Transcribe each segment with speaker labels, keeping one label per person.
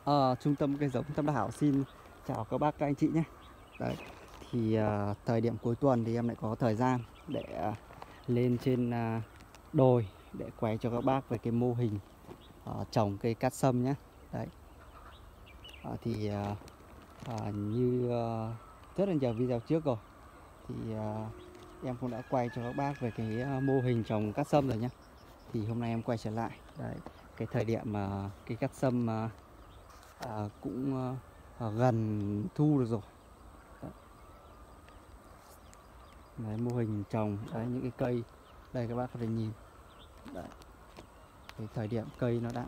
Speaker 1: Trung tâm cây giống Tam Đảo xin chào các bác các anh chị nhé. Đấy, thì thời điểm cuối tuần thì em lại có thời gian để lên trên đồi để quay cho các bác về cái mô hình trồng cây cát sâm nhé. Đấy, như rất là nhiều video trước rồi thì em cũng đã quay cho các bác về cái mô hình trồng cát sâm rồi nhé. Thì hôm nay em quay trở lại. Đấy, cái thời điểm mà cây cát sâm cũng gần thu được rồi. Đấy, mô hình trồng đấy, những cái cây đây các bác có thể nhìn đấy, cái thời điểm cây nó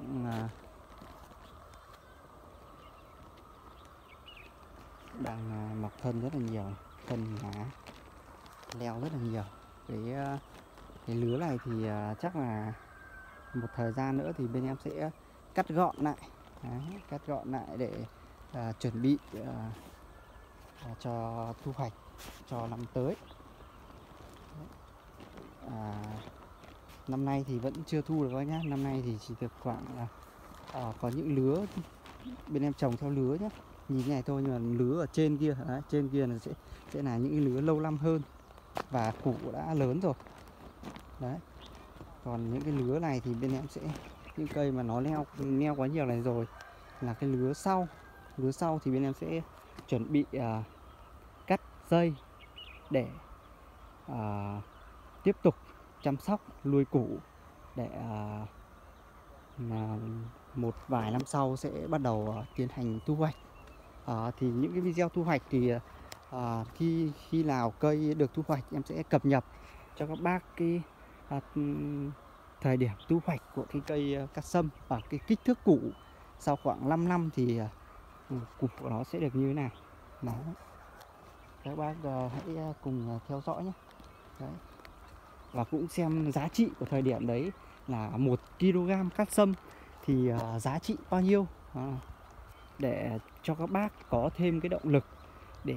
Speaker 1: đang mọc thân rất là nhiều, thân lá leo rất là nhiều. Cái lứa này thì chắc là một thời gian nữa thì bên em sẽ cắt gọn lại. Đấy, cắt gọn lại để chuẩn bị cho thu hoạch cho năm tới. Năm nay thì vẫn chưa thu được các nhá. Năm nay thì chỉ được khoảng có những lứa bên em trồng theo lứa nhé, nhìn này thôi, nhưng mà lứa ở trên kia đấy, trên kia là sẽ là những lứa lâu năm hơn và củ đã lớn rồi đấy. Còn những cái lứa này thì bên em sẽ những cây mà nó neo quá nhiều này rồi là cái lứa sau thì bên em sẽ chuẩn bị cắt dây để tiếp tục chăm sóc nuôi củ để một vài năm sau sẽ bắt đầu tiến hành thu hoạch. Thì những cái video thu hoạch thì khi nào cây được thu hoạch em sẽ cập nhật cho các bác cái thời điểm thu hoạch của cái cây cát sâm và cái kích thước củ sau khoảng 5 năm thì củ của nó sẽ được như thế nào. Đó, các bác hãy cùng theo dõi nhé. Đấy, và cũng xem giá trị của thời điểm đấy là 1 kg cát sâm thì giá trị bao nhiêu, để cho các bác có thêm cái động lực để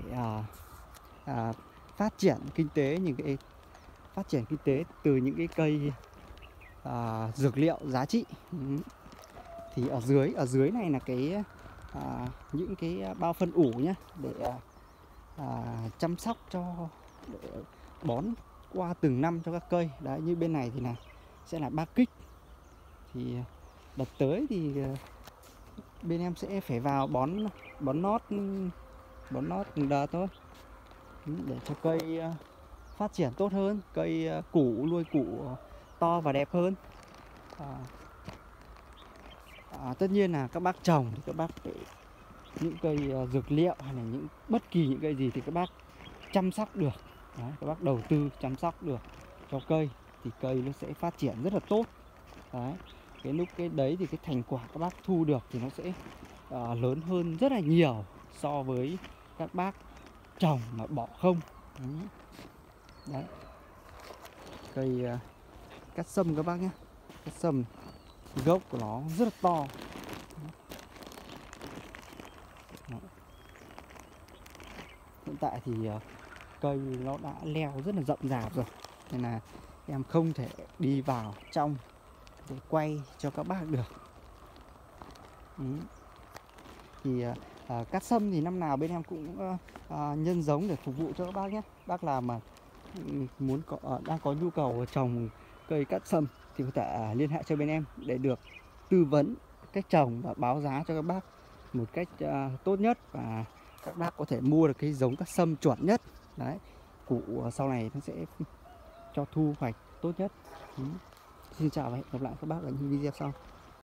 Speaker 1: phát triển kinh tế, phát triển kinh tế từ những cái cây dược liệu giá trị. Thì ở dưới này là những cái bao phân ủ nhé, để chăm sóc để bón qua từng năm cho các cây. Đấy, như bên này thì sẽ là 3 kích. Thì đợt tới thì bên em sẽ phải vào bón nót đợt thôi, để cho cây phát triển tốt hơn, cây nuôi củ to và đẹp hơn. Tất nhiên là các bác trồng thì các bác phải những cây dược liệu hay là bất kỳ những cây gì thì các bác chăm sóc được. Đấy, các bác đầu tư chăm sóc được cho cây thì cây nó sẽ phát triển rất là tốt. Đấy, cái đấy thì cái thành quả các bác thu được thì nó sẽ lớn hơn rất là nhiều so với các bác trồng mà bỏ không. Đấy, cây cát sâm các bác nhé. Cát sâm gốc của nó rất là to. Đó. Hiện tại thì cây nó đã leo rất là rậm rạp rồi, nên là em không thể đi vào trong để quay cho các bác được. Thì cát sâm thì năm nào bên em cũng nhân giống để phục vụ cho các bác nhé. Bác nào mà đang có nhu cầu trồng cây cát sâm thì có thể liên hệ cho bên em để được tư vấn cách trồng và báo giá cho các bác một cách tốt nhất, và các bác có thể mua được cái giống cát sâm chuẩn nhất. Đấy, củ sau này nó sẽ cho thu hoạch tốt nhất. Xin chào và hẹn gặp lại các bác ở những video sau.